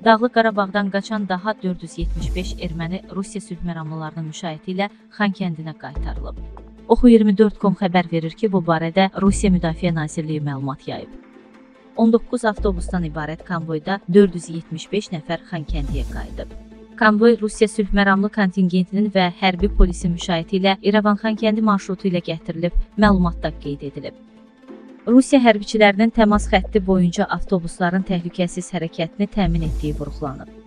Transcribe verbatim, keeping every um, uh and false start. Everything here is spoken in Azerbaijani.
Dağlıq Qarabağdan qaçan daha dörd yüz yetmiş beş erməni Rusiya sülh məramlılarının müşayiəti ilə Xankəndinə qaytarılıb. Oxu iyirmi dörd nöqtə com xəbər verir ki, bu barədə Rusiya Müdafiə Nazirliyi məlumat yayıb. on doqquz avtobusdan ibarət konvoyda dörd yüz yetmiş beş nəfər Xankəndiyə qayıdıb. Konvoy Rusiya sülh məramlı kontingentinin və hərbi polisin müşayiəti ilə İrəvan-Xankəndi marşrutu ilə gətirilib, məlumatda qeyd edilib. Rusiya hərbiçilərinin təmas xətti boyunca avtobusların təhlükəsiz hərəkətini təmin etdiyi vurğulanıb.